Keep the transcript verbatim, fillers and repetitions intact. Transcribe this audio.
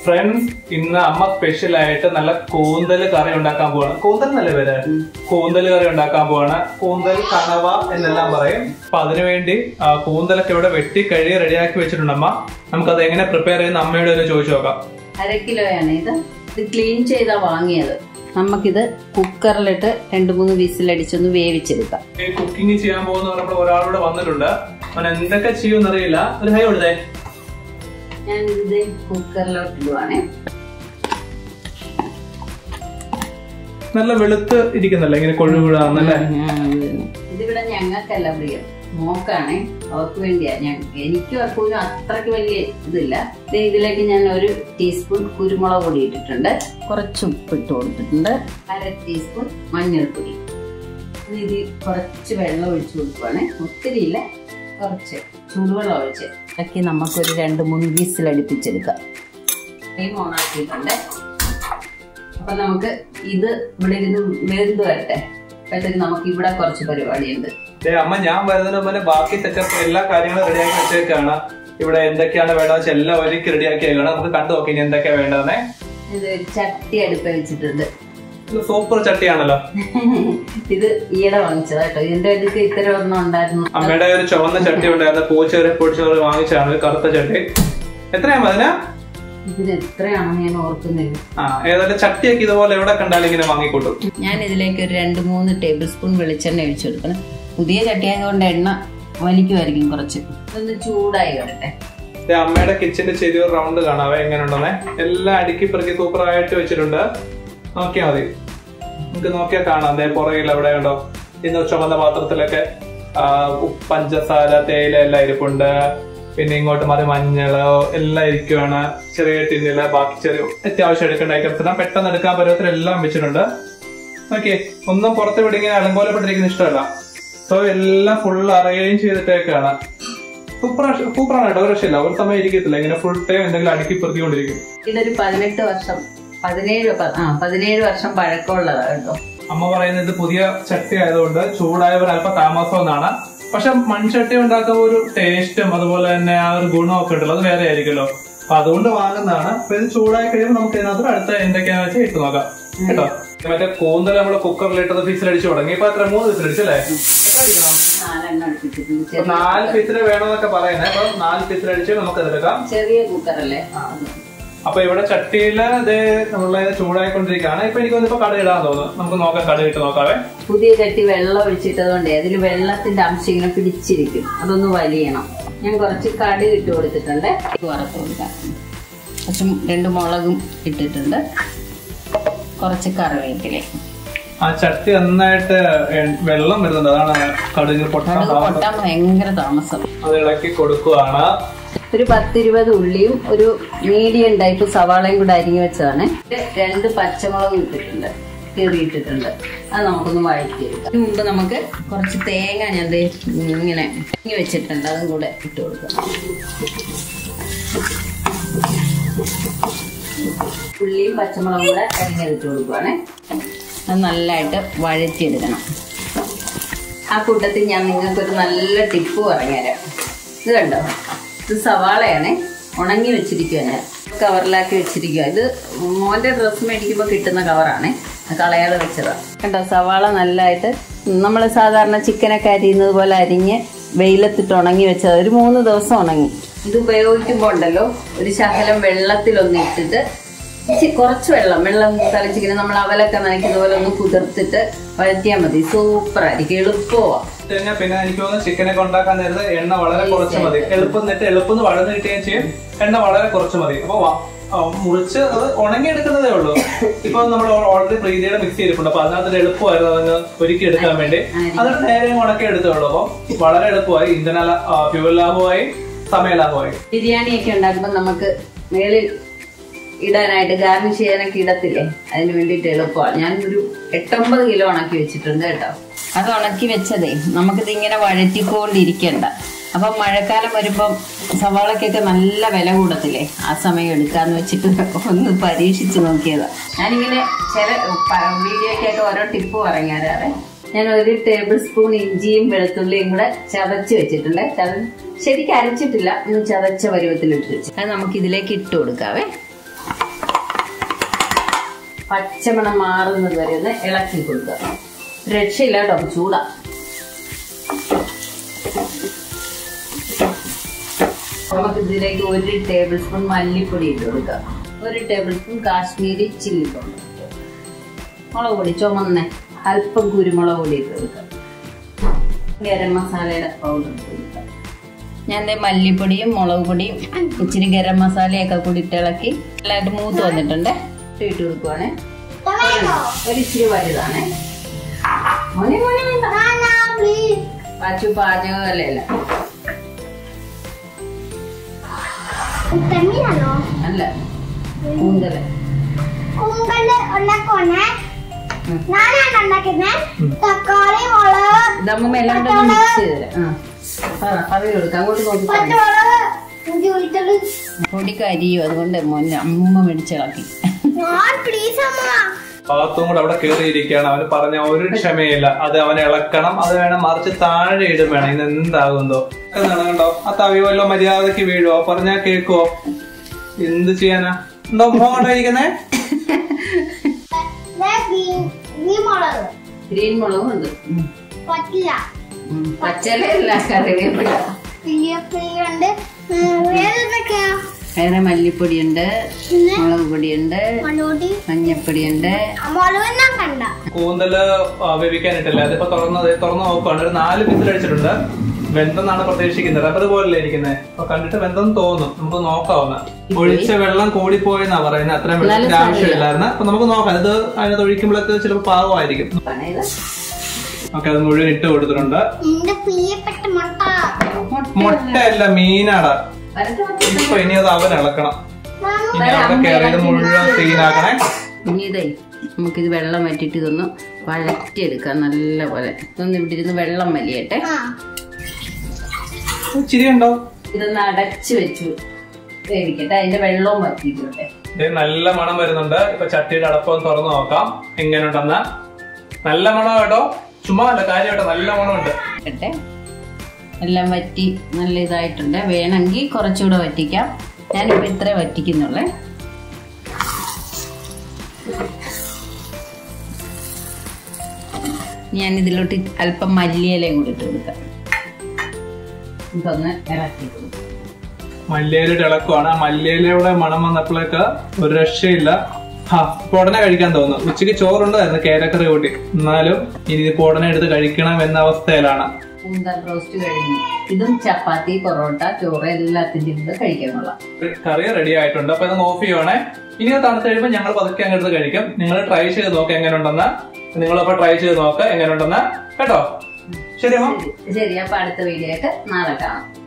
Friends, ഇന്ന് അമ്മ special ആയിട്ട് നല്ല കൂന്തൽ കറി ഉണ്ടാക്കാൻ പോവാണ്. കൂന്തൽ എന്നല്ലേ പേര്? കൂന്തൽ കറി ഉണ്ടാക്കാൻ പോവാണ്. കൂന്തൽ, കണവ എന്നെല്ലാം പറയും. അപ്പൊ അതിനുവേണ്ടി കൂന്തലൊക്കെ ഇവിടെ വെട്ടി കഴുകി റെഡിയാക്കി വെച്ചിട്ടുണ്ട് അമ്മ. നമുക്കത് എങ്ങനെ പ്രിപ്പയർ ചെയ്യുന്ന അമ്മയോട് ഒന്ന് ചോദിച്ചു നോക്കാം. അര കിലോയാണ് ഇത്. ഇത് ക്ലീൻ ചെയ്താ വാങ്ങിയത്. നമുക്കിത് കുക്കറിലിട്ട് രണ്ടു മൂന്ന് വിസിലടിച്ചൊന്ന് വേവിച്ചെടുക്കാം. കുക്കിംഗ് ചെയ്യാൻ പോകുന്ന പറഞ്ഞപ്പോൾ ഒരാളോട് വന്നിട്ടുണ്ട്. അവൻ എന്തൊക്കെ ചെയ്യുമെന്നറിയില്ല. ഒരു ഹൈ കൊടുത്തേ. ഞാൻ ഇത് കുക്കറിലോട്ട് ഇടുവാണേ. നല്ല വെളുത്ത് ഇരിക്കുന്നല്ലേ, ഇങ്ങനെ കൊഴുകുഴാന്നല്ലേ? ഇതിവിടെ ഞങ്ങൾക്കല്ല പ്രിയം, മോക്കാണേ. അവർക്ക് വേണ്ടിയാ. ഞാൻ എനിക്കും അപ്പോഴും അത്രയ്ക്ക് വലിയ ഇതില്ല. ഇതിലേക്ക് ഞാൻ ഒരു ടീസ്പൂൺ കുരുമുളക് പൊടി ഇട്ടിട്ടുണ്ട്, കുറച്ച് ഉപ്പ് ഇട്ട് കൊടുത്തിട്ടുണ്ട്, അര ടീസ്പൂൺ മഞ്ഞൾപ്പൊടി. ഇത് കുറച്ച് വെള്ളം ഒഴിച്ചു കൊടുക്കുവാണേ. ഒത്തിരി ഇല്ല, കുറച്ച് ചൂടുവെള്ളം ഒഴിച്ച് ഇതൊക്കെ നമുക്കൊരു രണ്ട് മൂന്ന് വിസിലടിപ്പിച്ചെടുക്കാം. ഫ്ലെയിം ഓൺ ആക്കിയിട്ടുണ്ട്. അപ്പൊ നമുക്ക് ഇത് ഇവിടെ ഇരുന്ന് വെന്ത് വരട്ടെ. അപ്പോഴത്തേക്ക് നമുക്ക് ഇവിടെ കുറച്ച് പരിപാടിയുണ്ട്. അമ്മ ഞാൻ വരുന്നതിന് പോലെ ബാക്കി സെറ്റപ്പ് എല്ലാ കാര്യങ്ങളും റെഡിയാക്കി വെച്ചേക്കാണ്. ഇവിടെ എന്തൊക്കെയാണ് വേണ്ടതെന്ന് വെച്ചാൽ എല്ലാം ഒരുക്കി റെഡിയാക്കിയേക്കാണ്. നമുക്ക് കണ്ടു നോക്കി ഇനി എന്തൊക്കെയാ വേണ്ടതെന്നേ. ഇത് ഒരു ചട്ടി അടുപ്പ് വെച്ചിട്ടുണ്ട്. സൂപ്പർ ചട്ടിയാണല്ലോ. ഇത് ഈയിടെ വാങ്ങിച്ചതാ കേട്ടോ. ഇതിന്റെ അടുത്ത് ഇത്തരം ഒന്നും ഉണ്ടായിരുന്നു. അമ്മയുടെ ഒരു ചുവന്ന ചട്ടി ഉണ്ടായിരുന്നു, പൂച്ചേറി പൊടിച്ചോറ് വാങ്ങിച്ചാണ്, കറുത്ത ചട്ടി. എത്രയാ അതിനാ? ഇതിന് എത്രയാണെന്ന് ഞാൻ ഓർക്കുന്നില്ല. ആ ഏതായാലും ചട്ടിയൊക്കെ ഇതുപോലെ എവിടെ കണ്ടാലും ഇങ്ങനെ വാങ്ങിക്കൂട്ടും. ഞാൻ ഇതിലേക്ക് ഒരു രണ്ട് മൂന്ന് ടേബിൾ സ്പൂൺ വെളിച്ചെണ്ണ ഒഴിച്ചു കൊടുക്കണം. പുതിയ ചട്ടിയായതുകൊണ്ട് എണ്ണ വലിക്കുമായിരിക്കും കുറച്ച്. ഇതൊന്ന് ചൂടായി വരട്ടെ. അമ്മയുടെ കിച്ചന്റെ ചെറിയൊരു റൗണ്ട് കാണാവേ എങ്ങനെ ഉണ്ടെന്നേ. എല്ലാം അടുക്കി പെറുക്കി സൂപ്പർ ആയിട്ട് വെച്ചിട്ടുണ്ട്. നോക്കിയാ മതി, നമുക്ക് നോക്കിയാൽ കാണാം. അതേ പുറകിൽ അവിടെ ഉണ്ടോ ഇന്ന് ചുമന്ന പാത്രത്തിലൊക്കെ പഞ്ചസാര, തേയില എല്ലാം ഇരിപ്പുണ്ട്. പിന്നെ ഇങ്ങോട്ട് മതി മഞ്ഞള് എല്ലാം ഇരിക്കുവാണ്. ചെറിയ ടിന്നില് ബാക്കി ചെറിയ അത്യാവശ്യം എടുക്കേണ്ട ഐറ്റംസ് എല്ലാം പെട്ടെന്ന് എടുക്കാൻ പരുവത്തിലെല്ലാം വെച്ചിട്ടുണ്ട്. ഓക്കെ, ഒന്നും പുറത്ത് വിടി ഇങ്ങനെ അലങ്കോലപ്പെട്ടിരിക്കുന്ന ഇഷ്ടമല്ല. സോ എല്ലാം ഫുൾ അറേഞ്ച് ചെയ്തിട്ടേക്കാണ്. സൂപ്പർ സൂപ്പറാണ് കേട്ടോ. ഒരു രക്ഷയില്ല, ഒരു സമയം ഇരിക്കത്തില്ല, ഇങ്ങനെ ഫുൾ ടൈം എന്തെങ്കിലും അടുക്കി പെറുക്കിക്കൊണ്ടിരിക്കും. ഇതൊരു പതിനെട്ട് വർഷം പതിനേഴ് ആ പതിനേഴ് വർഷം പഴക്കമുള്ളതാണ് കേട്ടോ. അമ്മ പറയുന്നത് ഇത് പുതിയ ചട്ടി ആയതുകൊണ്ട് ചൂടായവർ അല്പം താമസം എന്നാണ്. പക്ഷെ മൺചട്ടി ഉണ്ടാക്കുമ്പോൾ ഒരു ടേസ്റ്റും അതുപോലെ തന്നെ ആ ഒരു ഗുണമൊക്കെ ഉണ്ടല്ലോ, അത് വേറെ ആയിരിക്കുമല്ലോ. അപ്പൊ അതുകൊണ്ട് വാങ്ങുന്നതാണ്. അപ്പൊ ഇത് ചൂടായി കഴിയുമ്പോൾ നമുക്ക് ഇതിനകത്ത് അടുത്ത എന്തൊക്കെയാണെന്ന് വെച്ചാൽ ഇട്ട് നോക്കാം കേട്ടോ. മറ്റേ കൂന്തൽ നമ്മള് കുക്കറിലിട്ടത് ഫിസിലടിച്ചു തുടങ്ങി. ഇപ്പൊ എത്ര മൂന്ന് ഫിസിലടിച്ചല്ലേ? നാല് ഫിസില് വേണമെന്നൊക്കെ പറയുന്നത്. അപ്പൊ നാല് ഫിസിലടിച്ച് നമുക്ക് എടുക്കാം. ചെറിയ കുക്കറല്ലേ. അപ്പൊ ഇവിടെ ചട്ടിയില് ഇത് നമ്മളെ ചൂടായിക്കൊണ്ടിരിക്കുകയാണ്. ഇപ്പൊ എനിക്ക് ഇപ്പൊ കട ഇടാൻ തോന്നുന്നു. നമുക്ക് നോക്കാം, കട ഇട്ട് നോക്കാവേ. പുതിയ ചട്ടി വെള്ളം ഒഴിച്ചിട്ടതുകൊണ്ട് അതിൽ വെള്ളത്തിന്റെ അംശം ഇങ്ങനെ പിടിച്ചിരിക്കും. അതൊന്ന് വലിയണം. ഞാൻ കുറച്ച് കടുക് ഇട്ട് കൊടുത്തിട്ടുണ്ട്. വറുത്ത് കൊടുക്കാം. കുറച്ച് രണ്ട് മുളകും ഇട്ടിട്ടുണ്ട്, കുറച്ച് കറിവേപ്പില. ആ ചട്ടി നന്നായിട്ട് വെള്ളം വരുന്നുണ്ട്, അതാണ് കടുക് പൊട്ടാൻ പൊട്ടാൻ ഭയങ്കര താമസം. അത് ഇളക്കി കൊടുക്കുവാണ്. ഒരു പത്തിരുപത് ഉള്ളിയും ഒരു മീഡിയം ടൈപ്പ് സവാളയും കൂടെ അരിഞ്ഞു വെച്ചതാണ്. രണ്ട് പച്ചമുളകും ഇട്ടിട്ടുണ്ട്, കീറിയിട്ടിട്ടുണ്ട്. അത് നമുക്കൊന്ന് വഴറ്റിയെടുക്കാം. അതിന് മുമ്പ് നമുക്ക് കുറച്ച് തേങ്ങ ഞാൻ ഇങ്ങനെ ഇങ്ങനെ വെച്ചിട്ടുണ്ട്, അതും കൂടെ ഇട്ട് കൊടുക്കാം. ഉള്ളിയും പച്ചമുളകും കൂടെ അരിഞ്ഞിട്ട് കൊടുക്കുവാണേ. അത് നല്ലതായിട്ട് വഴറ്റിയെടുക്കണം. ആ കൂട്ടത്തിൽ ഞാൻ നിങ്ങൾക്കൊരു നല്ല ടിപ്പ് പറഞ്ഞുതരാം. ഇത് കണ്ടോ, ഇത് സവാളയാണ്, ഉണങ്ങി വെച്ചിരിക്കുക. ഞാൻ കവറിലാക്കി വെച്ചിരിക്കുക. ഇത് മോന്റെ ഡ്രസ്സ് മേടിക്കുമ്പോൾ കിട്ടുന്ന കവറാണ്, കളയാതെ വെച്ചതാണ്. കണ്ടോ, സവാള നല്ലതായിട്ട് നമ്മൾ സാധാരണ ചിക്കനൊക്കെ അരിയുന്നത് പോലെ അരിഞ്ഞ് വെയിലത്തിട്ട് ഉണങ്ങി വെച്ചത്. ഒരു മൂന്ന് ദിവസം ഉണങ്ങി. ഇത് ഉപയോഗിക്കുമ്പോൾ ഉണ്ടല്ലോ, ഒരു ശകലം വെള്ളത്തിലൊന്ന് ഇട്ടിട്ട് കുറച്ച് വെള്ളം വെള്ളം തളിച്ചിങ്ങനെ നമ്മൾ അവലൊക്കെ നനയ്ക്കുന്ന പോലെ ഒന്ന് കുതിർത്തിട്ട് വഴറ്റിയാൽ മതി. സൂപ്പർ ആയിരിക്കും, എളുപ്പമാണ്. പിന്നെ എനിക്ക് തോന്നുന്നു ചിക്കനൊക്കെ ഉണ്ടാക്കാൻ നേരത്തെ എണ്ണ വളരെ കുറച്ച് മതി. എളുപ്പം എന്നിട്ട് എളുപ്പം വഴന്ന് കിട്ടുകയും ചെയ്യും. എണ്ണ വളരെ കുറച്ച് മതി. അപ്പൊ മുറിച്ച് അത് ഉണങ്ങിയെടുക്കുന്നതേ ഉള്ളൂ. ഇപ്പൊ നമ്മൾ ഓൾറെഡി പ്രീതിയുടെ മിക്സ് ചെയ്തിട്ടുണ്ട്. അപ്പൊ അതിനകത്ത് എളുപ്പമായിരുന്നു അതങ്ങ് ഒരുക്കി എടുക്കാൻ വേണ്ടി. അതിന് നേരെ ഉണക്കി എടുത്തുള്ളൂ. അപ്പൊ വളരെ എളുപ്പമായി. ഇന്ധന ഫ്യൂവൽ ലാഭമായി, സമയ ലാഭമായി. ബിരിയാണി ഒക്കെ ഉണ്ടാക്കുമ്പോൾ നമുക്ക് മേളിൽ ഇടാനായിട്ട് ഗാർണിഷ് ചെയ്യാനൊക്കെ ഇടത്തില്ലേ, അതിന് വേണ്ടിയിട്ട് എളുപ്പമാണ്. ഞാൻ ഒരു എട്ടൊമ്പത് കിലോ ഉണക്കി വെച്ചിട്ടുണ്ട് കേട്ടോ. അത് ഉണക്കി വെച്ചതേ നമുക്കിത് ഇങ്ങനെ വഴറ്റിക്കൊണ്ടിരിക്കണ്ട. അപ്പൊ മഴക്കാലം വരുമ്പം സവാളക്കൊക്കെ നല്ല വില കൂടത്തില്ലേ, ആ സമയം എടുക്കാന്ന് വെച്ചിട്ട് ഒന്ന് പരീക്ഷിച്ച് നോക്കിയതാ. ഞാനിങ്ങനെ ചില വീഡിയോക്കായിട്ട് ഓരോ ടിപ്പ് പറഞ്ഞുതരാറേ. ഞാൻ ഒരു ടേബിൾ സ്പൂൺ ഇഞ്ചിയും വെളുത്തുള്ളിയും കൂടെ ചതച്ച് വെച്ചിട്ടുണ്ട്. ശരിക്കും അരച്ചിട്ടില്ല, ഒന്ന് ചതച്ച പരുവത്തിൽ ഇട്ട് വെച്ചു. അത് നമുക്ക് ഇതിലേക്ക് ഇട്ട് കൊടുക്കാവേ. പച്ചമണം മാറുന്നത് വരെ ഒന്ന് ഇളക്കി കൊടുക്കുക. രക്ഷയില്ല കേട്ടോ, ചൂടാ. നമുക്ക് ഇതിലേക്ക് ഒരു ടേബിൾ സ്പൂൺ മല്ലിപ്പൊടി ഇട്ട് കൊടുക്കുക. ഒരു tablespoon Kashmiri chilli powder, മുളക് പൊടി ചുമന്ന, അല്പം കുരുമുളക് പൊടി ഇട്ട് കൊടുക്കുക. ഗരം മസാലയുടെ പൗഡർ ഇട്ട് കൊടുക്കുക. ഞാൻ മല്ലിപ്പൊടിയും മുളക് പൊടിയും ഇച്ചിരി ഗരം മസാലയൊക്കെ കൂടി ഇട്ടിളക്കി നല്ലതായിട്ട് മൂത്ത് വന്നിട്ടുണ്ട്. ഇട്ട് കൊടുക്കുവാണേ. ഒരു ഇച്ചിരി വലുതാണേ. മോനെ മോനെ പാച്ചു പാചകമല്ല അല്ല കൂന്തല് ഇതമ്മ എല്ലാം കൂടെ മിക്സ് ചെയ്തരാം. കറി കൊടുക്കാം. അങ്ങോട്ട് നോക്കി പൊടി കരിയും, അതുകൊണ്ട് മോനെ അമ്മ മേടിച്ചിളക്കി. പാത്തും കൂടെ അവിടെ കയറിയിരിക്കുകയാണ്. അവന് പറഞ്ഞ ഒരു ക്ഷമയില്ല. അത് അവനെ ഇളക്കണം, അത് വേണം, മറിച്ച് താഴെ ഇടും വേണം. ഇന്ന് എന്താകുന്നോ എന്നാണ് കണ്ടോ. ആ തവി വല്ലോ മര്യാദക്ക് വീഴുവോ, പറഞ്ഞാ കേക്കുവോ? എന്ത് ചെയ്യാനാ? എന്തോ മോണ്ടോ ഇരിക്കുന്നേ? ഗ്രീൻ മുളകും ഉണ്ട്. പച്ചലല്ല കറിവേപ്പില. വേറെ മല്ലിപ്പൊടിയുണ്ട്, മുളക് പൊടിയുണ്ട്, മഞ്ഞപ്പൊടിയുണ്ട്. കൂന്തല് വേവിക്കാനിട്ടില്ല. അതിപ്പോ തുറന്നത് തുറന്നു നോക്കുകയാണ്. ഒരു നാല് വിസിൽ അടിച്ചിട്ടുണ്ട്. വെന്തെന്നാണ് പ്രതീക്ഷിക്കുന്നത്. റബ്ബർ പോലല്ലേ ഇരിക്കുന്നത്. അപ്പൊ കണ്ടിട്ട് വെന്തെന്ന് തോന്നും. നമുക്ക് നോക്കാവുന്ന. ഒഴിച്ച വെള്ളം കൂടിപ്പോയെന്നാ പറയുന്നത്. അത്രയും വെള്ളത്തിന്റെ ആവശ്യമില്ലായിരുന്നു. അപ്പൊ നമുക്ക് നോക്കാം. ഇത് അതിനകത്ത് ഒഴിക്കുമ്പോഴൊക്കെ ചിലപ്പോൾ പാകമായിരിക്കും. ഓക്കെ, അത് മുഴുവൻ ഇട്ട് കൊടുത്തിട്ടുണ്ട്. മുട്ടയല്ല, മീനാടാ. ഇപ്പൊ ഇനി അത് അവൻ ഇളക്കണം. ഇനി അവിടെ കയറിയത് മുഴുവൻ ക്ലീനാക്കണേ. ഇനി ഇതേ നമുക്കിത് വെള്ളം വറ്റിട്ട് ഇതൊന്ന് വഴറ്റിയെടുക്കാം നല്ല പോലെ. ഇതൊന്ന് ഇവിടെ ഇരുന്ന് വെള്ളം വലിയട്ടെ. ചിരി ഉണ്ടോ? ഇതൊന്ന് അടച്ചു വെച്ചു വേവിക്കട്ടെ. അതിന്റെ വെള്ളവും വറ്റിക്കട്ടെ. നല്ല മണം വരുന്നുണ്ട്. ഇപ്പൊ ചട്ടിയുടെ അടപ്പം തുറന്നു നോക്കാം എങ്ങനെയുണ്ടെന്ന്. നല്ല മണം കേട്ടോ, ചുമ്മാ അല്ല, കാര്യമായിട്ട് നല്ല മണമുണ്ട്. എല്ലാം വറ്റി നല്ല ഇതായിട്ടുണ്ട്. വേണമെങ്കിൽ കുറച്ചുകൂടെ വറ്റിക്കാം. ഞാനിപ്പോ ഇത്രേ വറ്റിക്കുന്നുള്ളേ. ഞാൻ ഇതിലോട്ട് അല്പം മല്ലിയിലയും കൂടി ഇട്ട് കൊടുക്കാം. ഇതൊന്ന് ഇറക്കി കൊടുക്കാം. മല്ലിയിലയുടെ ഇളക്കുവാണ്. ആ മല്ലിയിലയുടെ മണം വന്നപ്പോഴേക്ക് ഒരു രക്ഷയില്ല. ആ ഇപ്പൊ ഉടനെ കഴിക്കാൻ തോന്നുന്നു. ഉച്ചക്ക് ചോറുണ്ടായിരുന്നു കേരക്കറി കൂട്ടി. എന്നാലും ഇനി ഇപ്പൊ ഉടനെ എടുത്ത് കഴിക്കണം എന്ന അവസ്ഥയിലാണ്. കൂന്തൽ റോസ്റ്റ് കഴിഞ്ഞു. ഇതും ചപ്പാത്തി, പൊറോട്ട, ചോറ് എല്ലാത്തിന്റെയും കൂടെ കഴിക്കാനുള്ള കറി റെഡി ആയിട്ടുണ്ട്. അപ്പൊ ഇത് ഓഫ് ചെയ്യുവാണേ. ഇനി തണുത്ത് കഴിയുമ്പോൾ ഞങ്ങൾ പതുക്കെ അങ്ങ് എടുത്ത് കഴിക്കും. നിങ്ങൾ ട്രൈ ചെയ്ത് നോക്കുക എങ്ങനെയുണ്ടെന്ന്. നിങ്ങളപ്പോ ട്രൈ ചെയ്ത് നോക്കുക എങ്ങനെയുണ്ടെന്ന് കേട്ടോ. ശരി അമ്മ. ശരി. അപ്പൊ അടുത്ത വീഡിയോ ആയിട്ട് നാളെ കാണാം.